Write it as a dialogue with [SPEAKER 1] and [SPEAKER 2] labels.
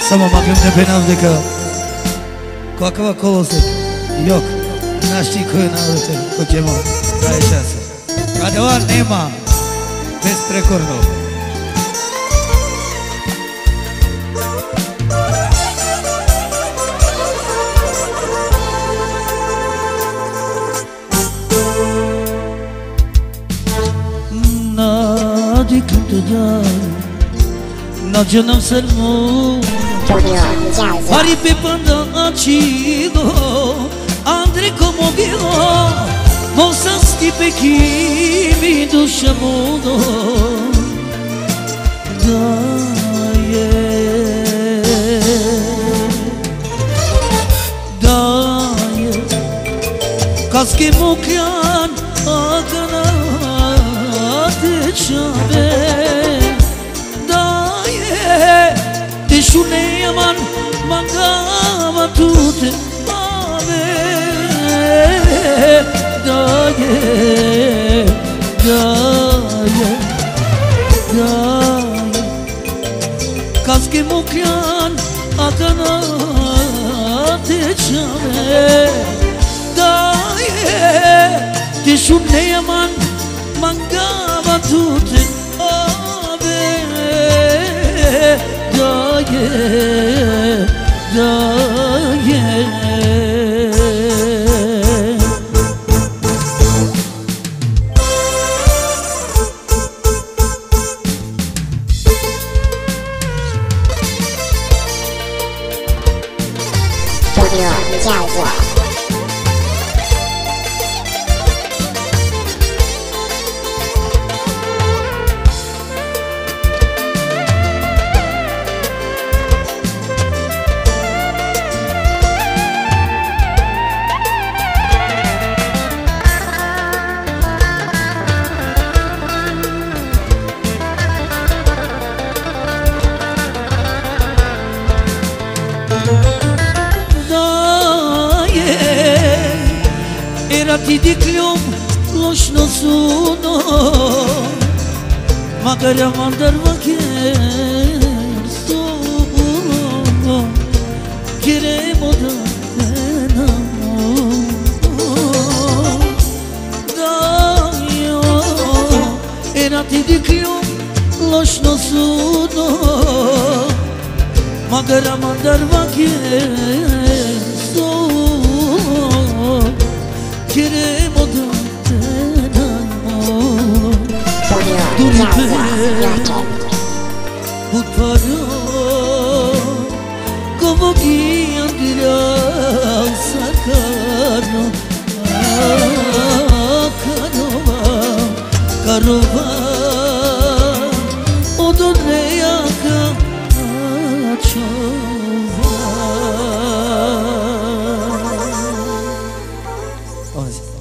[SPEAKER 1] Samo maknem tepenavde ka kakva kolosek. Yok, naši koji navrte, ko ćemo taj čas. Kada ova nema, besprekorno. Nadiklim tuđar, nađenam srmu, Ari pe pandacido, Andre como bilo, Mosasti pe kimi duša mudo, Daje, Kaske mukljan, Akana te čave, Daje, Te šune yaman, Mangama tute, Daje, Kaske mukljan, Akana te čave, Daje, Te šune yaman, Mangama tute, Daje, Ti dikljom lošno suno, Makar yaman darvaker sono, Kiremo da tenamo, Dajo, Era ti dikljom lošno suno, Makar yaman darvaker sono, Kiremo da tenamo, Duripe Utparo Como guian dirau sakarno, Karova Odoneyaka Acho